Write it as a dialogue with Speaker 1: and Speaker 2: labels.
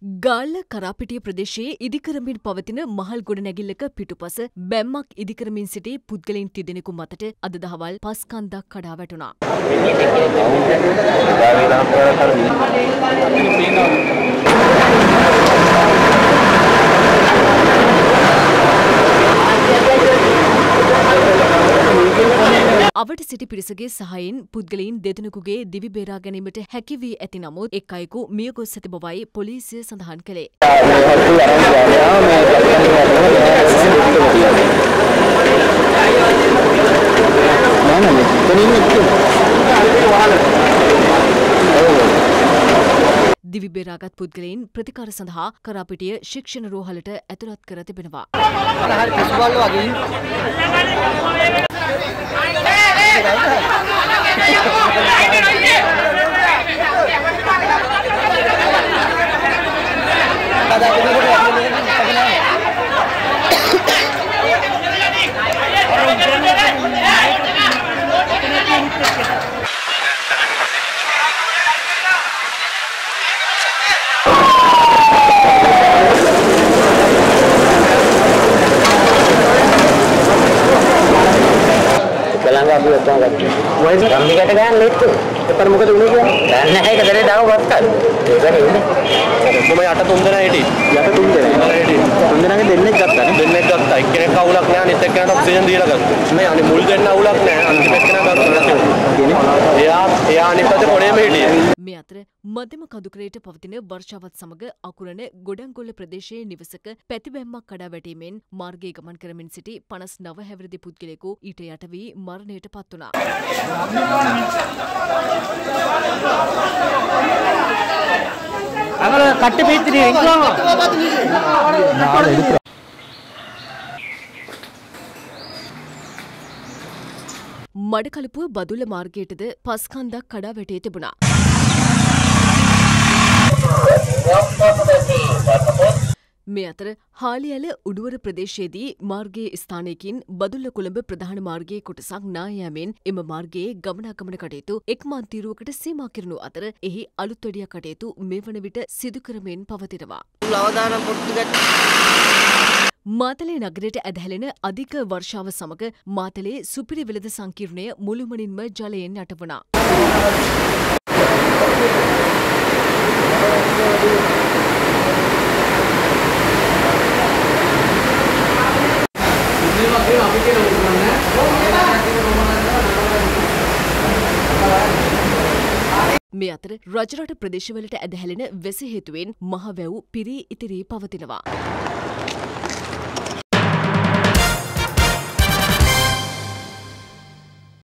Speaker 1: ගාල්ල කරාපිටිය ප්‍රදේශයේ ඉදිකරමින් පවතින මහල් ගොඩනැගිල්ලක පිටුපස බැම්මක් ඉදිකරමින් සිටි පුද්ගලයන් තිදෙනෙකු මතට අද දහවල් පස් කන්දක් කඩා වැටුණා. අවට සිටි පිරිසගේ සහයෙන් පුද්ගලයන් දෙදෙනෙකුගේ දිවි බේරා ගැනීමට හැකි වී ඇති නමුත් එක් අයෙකු මිය ගොස් ඇති බවයි පොලිසිය සඳහන් කළේ. දිවි බේරාගත් පුද්ගලයන් ප්‍රතිකාර සඳහා කරාපිටිය ශික්ෂණ රෝහලට ඇතුළත් කර තිබෙනවා.
Speaker 2: ගම්මිකට ගන්න ලෙට්ටු. ඒතර මොකද උනේ කියන්නේ? දන්නේ නැහැ ඒක දරේ දාව වත්කල්. ඒකනේ උනේ.
Speaker 3: කොහොම යට තුන් දෙනා හිටියේ.
Speaker 2: යට තුන් දෙනා. තුන් දෙනාගේ දෙන්නෙක් ගත්තා නේ.
Speaker 3: දෙන්නෙක් ගත්තා. එක්කෙනෙක් අවුලක් නැහැ අනිත් එක්කෙනාට ඔක්සිජන් දීලා ගත්තා. මේ අනිත් මුල් දෙන්න අවුලක් නැහැ. අනිත් එක්කෙනා ගත්තා. එයා අනිත් පැත්තේ කොණේම හිටියේ.
Speaker 1: මේ අතර මධ්‍යම කඳුකරයට පවතින වර්ෂාවත් සමග අකුරණ ගොඩන්ගොල්ල ප්‍රදේශයේ නිවසක පැතිබැම්මක් කඩා වැටීමෙන් මාර්ගයේ ගමන් කරමින් සිටි 59 හැවිරිදි පුද්ගලයෙකු ඊට යට වී මරණයට පත් වුණා.
Speaker 2: අමල කට්ටි පිටිනේ ඉන්නවා.
Speaker 1: මඩකලපුව බදුල්ල මාර්ගයටද පස් කන්දක් කඩා වැටී තිබුණා. මේ අතර හාලිඇල උඩුවර ප්‍රදේශයේදී මාර්ගයේ ස්ථානයකින් බදුල්ල කොළඹ ප්‍රධාන මාර්ගයේ කොටසක් නා යෑමෙන් එම මාර්ගයේ ගමනාගමන කටයුතු එක් මාන්තීරුවකට සීමා කරනු අතර එහි අලුත් වැඩියා කටයුතු මේ වන විට සිදු කරමින් පවතිනවා. මාතලේ නගරයට ඇදහැලෙන අධික වර්ෂාව සමග මාතලේ සුපිරි වෙළඳ සංකීර්ණය මුළුමනින්ම ජලයෙන් යට වුණා. මේ අතර රජරට ප්‍රදේශවලට ඇදහැලෙන වෙස හේතුවෙන් මහ වැව් පිරී ඉතිරී පවතිනවා.